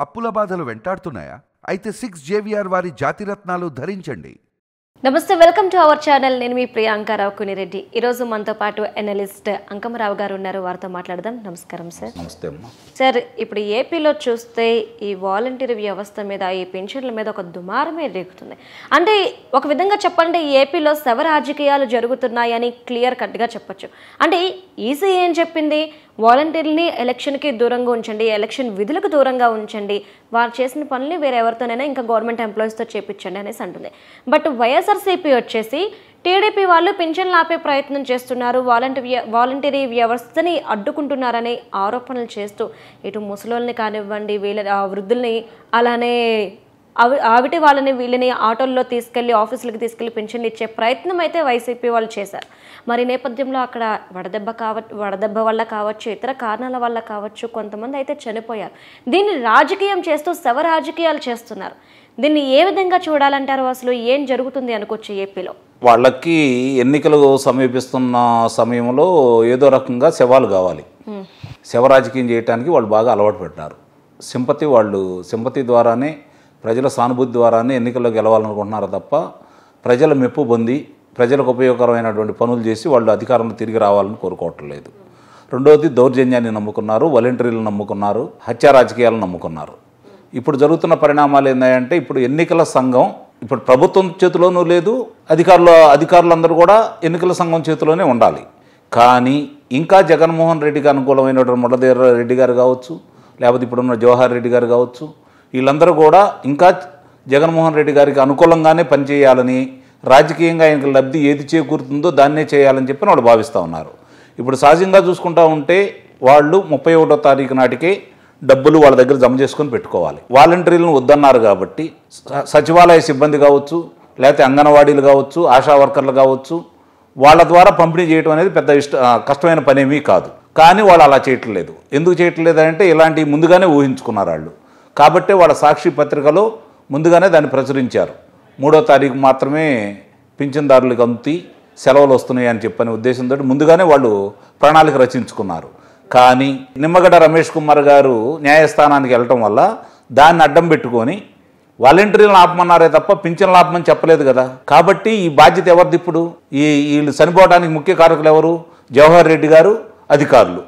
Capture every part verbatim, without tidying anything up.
అప్పుల బాధలు వెంటాడుతున్నాయా? అయితే సిక్స్ జేవిఆర్ వారి జాతిరత్నాలు ధరించండి. నమస్తే, వెల్కమ్ టు అవర్ ఛానల్. నేను మీ ప్రియాంకారావు కునిరెడ్డి. ఈరోజు మనతో పాటు అనలిస్ట్ అంకమరావు గారు ఉన్నారు, వారితో మాట్లాడదాం. నమస్కారం సార్. నమస్తే అమ్మా. సార్, ఇప్పుడు ఏపీలో చూస్తే ఈ వాలంటీర్ వ్యవస్థ మీద, ఈ పెన్షన్ల మీద ఒక దుమారమే రేగుతుంది. అంటే ఒక విధంగా చెప్పాలంటే ఈ ఏపీలో శవ రాజకీయాలు జరుగుతున్నాయని క్లియర్ కట్గా చెప్పొచ్చు. అంటే ఈసీ ఏం చెప్పింది? వాలంటీర్ని ఎలక్షన్కి దూరంగా ఉంచండి, ఎలక్షన్ విధులకు దూరంగా ఉంచండి, వారు చేసిన పనులు వేరే ఎవరితోనైనా ఇంకా గవర్నమెంట్ ఎంప్లాయీస్తో చేపించండి అనేసి అంటుంది. బట్ వైఎస్ఆర్సీపీ వచ్చేసి టీడీపీ వాళ్ళు పింఛన్లు ఆపే ప్రయత్నం చేస్తున్నారు, వాలంటీ వాలంటీరీ వ్యవస్థని అడ్డుకుంటున్నారనే ఆరోపణలు చేస్తూ ఇటు ముసలోళ్ళని కానివ్వండి, వీళ్ళ వృద్ధుల్ని, అలానే అవి ఆవిటి వాళ్ళని వీళ్ళని ఆటోల్లో తీసుకెళ్లి ఆఫీసులకు తీసుకెళ్లి పెన్షన్లు ఇచ్చే ప్రయత్నం అయితే వైసీపీ వాళ్ళు చేశారు. మరి నేపథ్యంలో అక్కడ వడదెబ్బ కావచ్చు, వడదెబ్బ వల్ల కావచ్చు, ఇతర కారణాల వల్ల కావచ్చు, కొంతమంది అయితే చనిపోయారు. దీన్ని రాజకీయం చేస్తూ శవ రాజకీయాలు చేస్తున్నారు. దీన్ని ఏ విధంగా చూడాలంటారు? అసలు ఏం జరుగుతుంది అనుకోవచ్చు ఏపీలో? వాళ్ళకి ఎన్నికలు సమీపిస్తున్న సమయంలో ఏదో రకంగా శవాలు కావాలి. శవ రాజకీయం చేయడానికి వాళ్ళు బాగా అలవాటు పడ్డారు. సింపతి వాళ్ళు సింపతి ద్వారానే, ప్రజల సానుభూతి ద్వారానే ఎన్నికల్లో గెలవాలనుకుంటున్నారు తప్ప ప్రజల మెప్పు పొంది ప్రజలకు ఉపయోగకరమైనటువంటి పనులు చేసి వాళ్ళు అధికారంలో తిరిగి రావాలని కోరుకోవటం లేదు. రెండవది, దౌర్జన్యాన్ని నమ్ముకున్నారు, వాలంటీర్లను నమ్ముకున్నారు, హత్యా రాజకీయాలను నమ్ముకున్నారు. ఇప్పుడు జరుగుతున్న పరిణామాలు ఏంటంటే, ఇప్పుడు ఎన్నికల సంఘం ఇప్పుడు ప్రభుత్వం చేతిలోనూ లేదు, అధికారులు అధికారులందరూ కూడా ఎన్నికల సంఘం చేతిలోనే ఉండాలి. కానీ ఇంకా జగన్మోహన్ రెడ్డికి అనుకూలమైనటువంటి మురళీధర్ రెడ్డి గారు కావచ్చు, లేకపోతే ఇప్పుడున్న జవహర్ రెడ్డి గారు కావచ్చు, వీళ్ళందరూ కూడా ఇంకా జగన్మోహన్ రెడ్డి గారికి అనుకూలంగానే పనిచేయాలని, రాజకీయంగా ఆయనకు లబ్ధి ఏది చేకూరుతుందో దాన్నే చేయాలని చెప్పి వాళ్ళు భావిస్తూ ఉన్నారు. ఇప్పుడు సహజంగా చూసుకుంటా ఉంటే వాళ్ళు ముప్పై ఒకటో తారీఖు నాటికే డబ్బులు వాళ్ళ దగ్గర జమ చేసుకొని పెట్టుకోవాలి. వాలంటీర్లను వద్దన్నారు కాబట్టి సచివాలయ సిబ్బంది కావచ్చు, లేకపోతే అంగన్వాడీలు కావచ్చు, ఆశా వర్కర్లు కావచ్చు, వాళ్ళ ద్వారా పంపిణీ చేయడం అనేది పెద్ద ఇష్ట కష్టమైన పనేమీ కాదు. కానీ వాళ్ళు అలా చేయట్లేదు. ఎందుకు చేయట్లేదు అంటే ఇలాంటివి ముందుగానే ఊహించుకున్నారు వాళ్ళు. కాబట్టి వాళ్ళ సాక్షి పత్రికలో ముందుగానే దాన్ని ప్రచురించారు. మూడో తారీఖు మాత్రమే పింఛన్దారులకు అంతి సెలవులు వస్తున్నాయి అని చెప్పని ఉద్దేశంతో ముందుగానే వాళ్ళు ప్రణాళిక రచించుకున్నారు. కానీ నిమ్మగడ్డ రమేష్ కుమార్ గారు న్యాయస్థానానికి వెళ్ళటం వల్ల దాన్ని అడ్డం పెట్టుకొని వాలంటీర్లను ఆపమన్నారే తప్ప పింఛన్లు ఆపమని చెప్పలేదు కదా. కాబట్టి ఈ బాధ్యత ఎవరిది? ఇప్పుడు ఈ వీళ్ళు చనిపోవడానికి ముఖ్య కారకులు ఎవరు? జవహర్ రెడ్డి గారు, అధికారులు,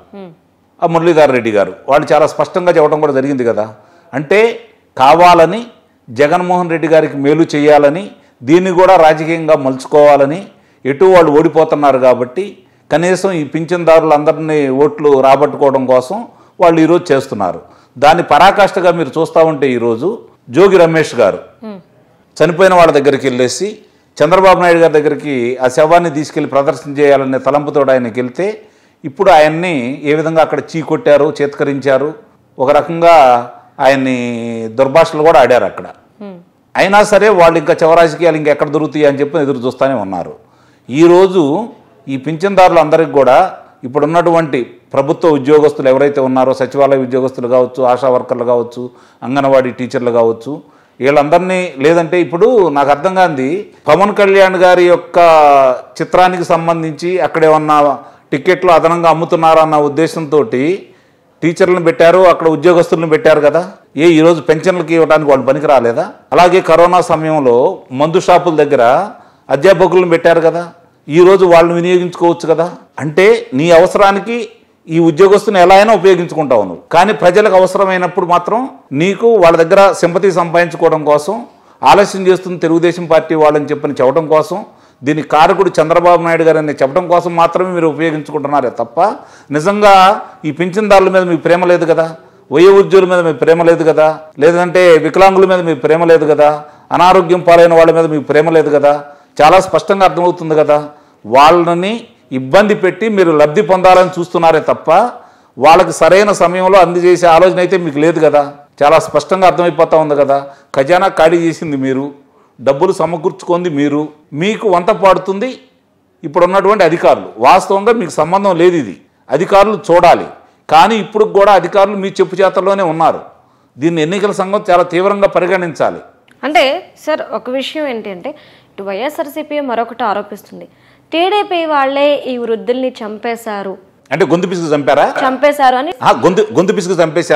ఆ మురళీధర్ రెడ్డి గారు. వాళ్ళు చాలా స్పష్టంగా చెప్పడం కూడా జరిగింది కదా. అంటే కావాలని జగన్మోహన్ రెడ్డి గారికి మేలు చేయాలని, దీన్ని కూడా రాజకీయంగా మలుచుకోవాలని, ఎటు వాళ్ళు ఓడిపోతున్నారు కాబట్టి కనీసం ఈ పింఛన్దారులందరినీ ఓట్లు రాబట్టుకోవడం కోసం వాళ్ళు ఈరోజు చేస్తున్నారు. దాన్ని పరాకాష్ఠగా మీరు చూస్తూ ఉంటే ఈరోజు జోగి రమేష్ గారు చనిపోయిన వాళ్ళ దగ్గరికి వెళ్ళేసి చంద్రబాబు నాయుడు గారి దగ్గరికి ఆ శవాన్ని తీసుకెళ్లి ప్రదర్శన చేయాలనే తలంపుతో ఆయనకి వెళ్తే ఇప్పుడు ఆయన్ని ఏ విధంగా అక్కడ చీకొట్టారు, చేత్కరించారు, ఒక రకంగా ఆయన్ని దుర్భాషలు కూడా ఆడారు అక్కడ. అయినా సరే వాళ్ళు ఇంకా చివరాజకీయాలు ఇంకెక్కడ దొరుకుతాయి అని చెప్పి ఎదురు చూస్తూనే ఉన్నారు. ఈరోజు ఈ పింఛన్దారులు అందరికీ కూడా ఇప్పుడున్నటువంటి ప్రభుత్వ ఉద్యోగస్తులు ఎవరైతే ఉన్నారో, సచివాలయ ఉద్యోగస్తులు కావచ్చు, ఆశా వర్కర్లు కావచ్చు, అంగన్వాడీ టీచర్లు కావచ్చు, వీళ్ళందరినీ, లేదంటే ఇప్పుడు నాకు అర్థం కాంది పవన్ కళ్యాణ్ గారి యొక్క చిత్రానికి సంబంధించి అక్కడేమన్నా టికెట్లు అదనంగా అమ్ముతున్నారన్న ఉద్దేశంతో టీచర్లను పెట్టారు, అక్కడ ఉద్యోగస్తులను పెట్టారు కదా. ఏ ఈరోజు పెన్షన్లకి ఇవ్వడానికి వాళ్ళు పనికి రాలేదా? అలాగే కరోనా సమయంలో మందు షాపుల దగ్గర అధ్యాపకులను పెట్టారు కదా, ఈరోజు వాళ్ళని వినియోగించుకోవచ్చు కదా. అంటే నీ అవసరానికి ఈ ఉద్యోగస్తుని ఎలా అయినా ఉపయోగించుకుంటావు నువ్వు, కానీ ప్రజలకు అవసరమైనప్పుడు మాత్రం నీకు వాళ్ళ దగ్గర సింపతి సంపాదించుకోవడం కోసం ఆలస్యం చేస్తుంది తెలుగుదేశం పార్టీ వాళ్ళని చెప్పని చెప్పడం కోసం, దీని కారకుడు చంద్రబాబు నాయుడు గారు అని చెప్పడం కోసం మాత్రమే మీరు ఉపయోగించుకుంటున్నారే తప్ప నిజంగా ఈ పింఛన్దారుల మీద మీకు ప్రేమ లేదు కదా, వయో ఉద్యోగుల మీద మీకు ప్రేమ లేదు కదా, లేదంటే వికలాంగుల మీద మీకు ప్రేమ లేదు కదా, అనారోగ్యం పాలైన వాళ్ళ మీద మీకు ప్రేమ లేదు కదా. చాలా స్పష్టంగా అర్థమవుతుంది కదా. వాళ్ళని ఇబ్బంది పెట్టి మీరు లబ్ధి పొందాలని చూస్తున్నారే తప్ప వాళ్ళకి సరైన సమయంలో అందజేసే ఆలోచన అయితే మీకు లేదు కదా. చాలా స్పష్టంగా అర్థమైపోతూ ఉంది కదా. ఖజానా ఖాళీ చేసింది మీరు, డబ్బులు సమకూర్చుకుంది మీరు, మీకు వంత పాడుతుంది ఇప్పుడు ఉన్నటువంటి అధికారులు. వాస్తవంగా మీకు సంబంధం లేదు, ఇది అధికారులు చూడాలి. కానీ ఇప్పుడు కూడా అధికారులు మీ చెప్పు చేతల్లోనే ఉన్నారు. దీన్ని ఎన్నికల సంఘం చాలా తీవ్రంగా పరిగణించాలి. అంటే సార్, ఒక విషయం ఏంటంటే ఇటు వైఎస్ఆర్సీపీ మరొకటి ఆరోపిస్తుంది, టీడీపీ వాళ్ళే ఈ వృద్ధుల్ని చంపేశారు అంటే గొంతు పిసుకు చంపారా చంపేశారు అని గొంతు గొంతు పిసుకు చంపేశారా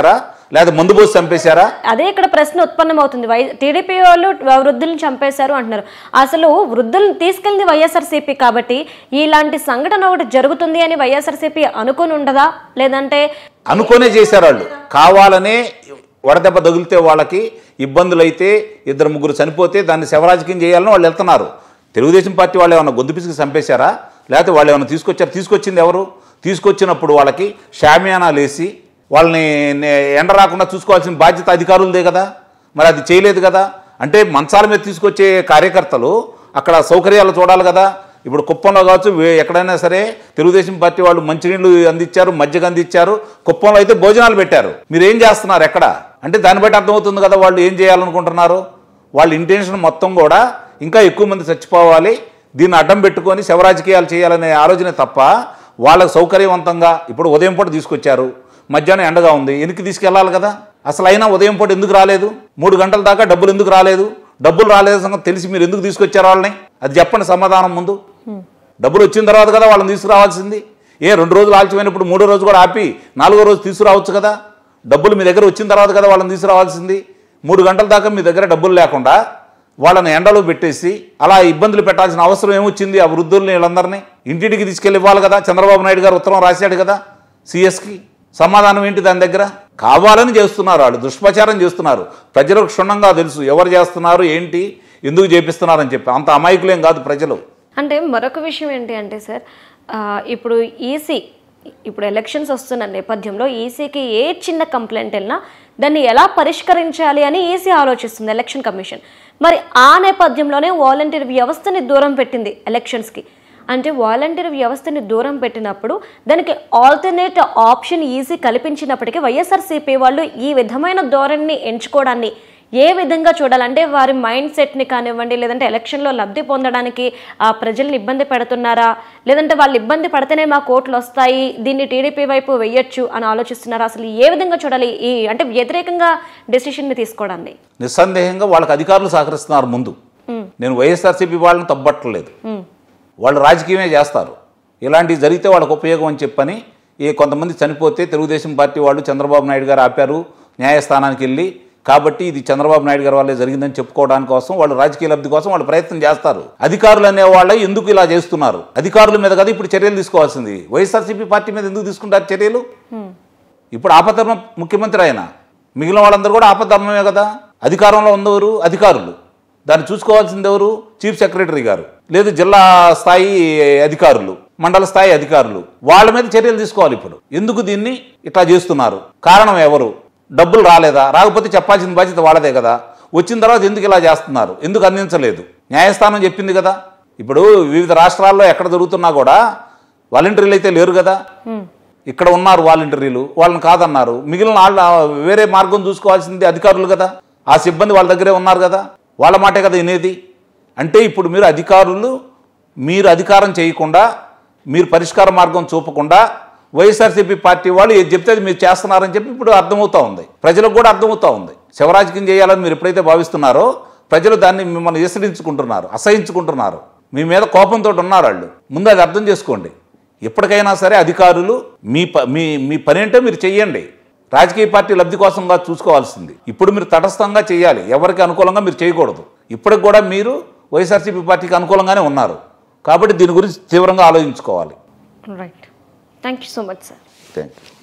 లేదా మందు పోసి చంపేశారా? అదే ఇక్కడ ప్రశ్న ఉత్పన్నమవుతుంది. వై టీడీపీ వాళ్ళు వృద్ధులను చంపేశారు అంటున్నారు. అసలు వృద్ధులను తీసుకెళ్ళింది వైఎస్ఆర్సీపీ కాబట్టి ఇలాంటి సంఘటన ఒకటి జరుగుతుంది అని వైఎస్ఆర్సీపీ అనుకుని ఉండదా? లేదంటే అనుకునే చేశారు వాళ్ళు, కావాలనే వడదెబ్బ తగిలితే వాళ్ళకి ఇబ్బందులు అయితే ఇద్దరు ముగ్గురు చనిపోతే దాన్ని శవరాజకీయం చేయాలని వాళ్ళు వెళ్తున్నారు. తెలుగుదేశం పార్టీ వాళ్ళు ఏమైనా గొంతు పిసికి చంపేశారా? లేకపోతే వాళ్ళు ఏమైనా తీసుకొచ్చారు? తీసుకొచ్చింది ఎవరు? తీసుకొచ్చినప్పుడు వాళ్ళకి షామియానాలు వేసి వాళ్ళని ఎండ రాకుండా చూసుకోవాల్సిన బాధ్యత అధికారులదే కదా, మరి అది చేయలేదు కదా. అంటే మంచాల మీద తీసుకొచ్చే కార్యకర్తలు అక్కడ సౌకర్యాలు చూడాలి కదా. ఇప్పుడు కుప్పంలో కావచ్చు, ఎక్కడైనా సరే తెలుగుదేశం పార్టీ వాళ్ళు మంచినీళ్ళు అందించారు, మజ్జిగ అందించారు, కుప్పంలో అయితే భోజనాలు పెట్టారు. మీరు ఏం చేస్తున్నారు ఎక్కడ అంటే దాన్ని బట్టి అర్థమవుతుంది కదా వాళ్ళు ఏం చేయాలనుకుంటున్నారు. వాళ్ళ ఇంటెన్షన్ మొత్తం కూడా ఇంకా ఎక్కువ మంది చచ్చిపోవాలి, దీన్ని అడ్డం పెట్టుకొని శవరాజకీయాలు చేయాలనే ఆలోచనే తప్ప వాళ్ళకు సౌకర్యవంతంగా ఇప్పుడు ఉదయం పూట తీసుకొచ్చారు, మధ్యాహ్నం ఎండగా ఉంది, వెనక్కి తీసుకెళ్లాలి కదా. అసలు అయినా ఉదయం పూట ఎందుకు రాలేదు? మూడు గంటల దాకా డబ్బులు ఎందుకు రాలేదు? డబ్బులు రాలేదు సంగతి తెలిసి మీరు ఎందుకు తీసుకొచ్చారు వాళ్ళని? అది చెప్పండి సమాధానం ముందు. డబ్బులు వచ్చిన తర్వాత కదా వాళ్ళని తీసుకురావాల్సింది. ఏ రెండు రోజులు ఆలస్యమైనప్పుడు మూడో రోజు కూడా ఆపి నాలుగో రోజు తీసుకురావచ్చు కదా. డబ్బులు మీ దగ్గర వచ్చిన తర్వాత కదా వాళ్ళని తీసుకురావాల్సింది. మూడు గంటల దాకా మీ దగ్గర డబ్బులు లేకుండా వాళ్ళని ఎండలో పెట్టేసి అలా ఇబ్బందులు పెట్టాల్సిన అవసరం ఏమొచ్చింది? ఆ వృద్ధుల్ని వీళ్ళందరినీ ఇంటింటికి తీసుకెళ్ళి ఇవ్వాలి కదా. చంద్రబాబు నాయుడు గారు ఉత్తరం రాశాడు కదా సిఎస్కి. సమాధానం ఏంటి దాని దగ్గర? కావాలని చేస్తున్నారు వాళ్ళు, దుష్ప్రచారం చేస్తున్నారు. ప్రజలకు క్షుణ్ణంగా తెలుసు ఎవరు చేస్తున్నారు, ఏంటి, ఎందుకు చేపిస్తున్నారని చెప్పి. అంత అమాయకులేం కాదు ప్రజలు. అంటే మరొక విషయం ఏంటి అంటే సార్, ఇప్పుడు ఈసీ ఇప్పుడు ఎలక్షన్స్ వస్తున్న నేపథ్యంలో ఈసీకి ఏ చిన్న కంప్లైంట్ వెళ్ళినా దాన్ని ఎలా పరిష్కరించాలి అని ఈసీ ఆలోచిస్తుంది, ఎలక్షన్ కమిషన్. మరి ఆ నేపథ్యంలోనే వాలంటీర్ వ్యవస్థని దూరం పెట్టింది ఎలక్షన్స్కి. అంటే వాలంటీర్ వ్యవస్థని దూరం పెట్టినప్పుడు దానికి ఆల్టర్నేట్ ఆప్షన్ ఈసీ కల్పించినప్పటికీ వైఎస్ఆర్సీపీ వాళ్ళు ఈ విధమైన ధోరణిని ఎంచుకోవడాన్ని ఏ విధంగా చూడాలంటే వారి మైండ్ సెట్ని కానివ్వండి, లేదంటే ఎలక్షన్లో లబ్ధి పొందడానికి ఆ ప్రజల్ని ఇబ్బంది పెడుతున్నారా, లేదంటే వాళ్ళు ఇబ్బంది పడితేనే మా కోట్లు వస్తాయి, దీన్ని టీడీపీ వైపు వెయ్యొచ్చు అని ఆలోచిస్తున్నారా? అసలు ఏ విధంగా చూడాలి ఈ అంటే వ్యతిరేకంగా డెసిషన్ని తీసుకోవడాన్ని? నిస్సందేహంగా వాళ్ళకి అధికారులు సహకరిస్తున్నారు ముందు. నేను వైఎస్ఆర్సీపీ వాళ్ళని తప్పట్లేదు, వాళ్ళు రాజకీయమే చేస్తారు. ఇలాంటివి జరిగితే వాళ్ళకి ఉపయోగం అని చెప్పని ఏ కొంతమంది చనిపోతే తెలుగుదేశం పార్టీ వాళ్ళు చంద్రబాబు నాయుడు గారు ఆపారు న్యాయస్థానానికి వెళ్ళి, కాబట్టి ఇది చంద్రబాబు నాయుడు గారి వాళ్ళే జరిగిందని చెప్పుకోవడానికి కోసం వాళ్ళు రాజకీయ లబ్ధి కోసం వాళ్ళు ప్రయత్నం చేస్తారు. అధికారులు అనే వాళ్ళే ఎందుకు ఇలా చేస్తున్నారు? అధికారుల మీద కదా ఇప్పుడు చర్యలు తీసుకోవాల్సింది. వైఎస్ఆర్సీపీ పార్టీ మీద ఎందుకు తీసుకుంటారు చర్యలు? ఇప్పుడు ఆపద్ధర్మ ముఖ్యమంత్రి ఆయన, మిగిలిన వాళ్ళందరూ కూడా ఆపద్ధర్మమే కదా. అధికారంలో ఉన్నవారు అధికారులు, దాన్ని చూసుకోవాల్సింది ఎవరు? చీఫ్ సెక్రటరీ గారు, లేదు జిల్లా స్థాయి అధికారులు, మండల స్థాయి అధికారులు. వాళ్ళ మీద చర్యలు తీసుకోవాలి. ఇప్పుడు ఎందుకు దీన్ని ఇట్లా చేస్తున్నారు? కారణం ఎవరు? డబ్బులు రాలేదా? రాకపోతే చెప్పాల్సిన బాధ్యత వాళ్ళదే కదా. వచ్చిన తర్వాత ఎందుకు ఇలా చేస్తున్నారు? ఎందుకు అందించలేదు? న్యాయస్థానం చెప్పింది కదా. ఇప్పుడు వివిధ రాష్ట్రాల్లో ఎక్కడ జరుగుతున్నా కూడా వాలంటీర్లు అయితే లేరు కదా. ఇక్కడ ఉన్నారు వాలంటీర్లు, వాళ్ళని కాదన్నారు. మిగిలిన వాళ్ళ వేరే మార్గం చూసుకోవాల్సింది అధికారులు కదా. ఆ సిబ్బంది వాళ్ళ దగ్గరే ఉన్నారు కదా, వాళ్ళ మాటే కదా వినేది. అంటే ఇప్పుడు మీరు అధికారులు మీరు అధికారం చేయకుండా, మీరు పరిష్కార మార్గం చూపకుండా వైఎస్ఆర్సీపీ పార్టీ వాళ్ళు ఏది చెప్తే అది మీరు చేస్తున్నారని చెప్పి ఇప్పుడు అర్థమవుతూ ఉంది, ప్రజలకు కూడా అర్థమవుతూ ఉంది. శివరాజకీయం చేయాలని మీరు ఎప్పుడైతే భావిస్తున్నారో ప్రజలు దాన్ని మిమ్మల్ని ఈసడించుకుంటున్నారు, అసహించుకుంటున్నారు, మీ మీద కోపంతో ఉన్నారు వాళ్ళు. ముందు అది అర్థం చేసుకోండి. ఎప్పటికైనా సరే అధికారులు మీ మీ మీ పని ఏంటో మీరు చెయ్యండి. రాజకీయ పార్టీ లబ్ధి కోసంగా చూసుకోవాల్సింది. ఇప్పుడు మీరు తటస్థంగా చేయాలి, ఎవరికి అనుకూలంగా మీరు చేయకూడదు. ఇప్పటికి కూడా మీరు వైఎస్ఆర్సీపీ పార్టీకి అనుకూలంగానే ఉన్నారు కాబట్టి దీని గురించి తీవ్రంగా ఆలోచించుకోవాలి. Right, thank you so much sir. Thank you.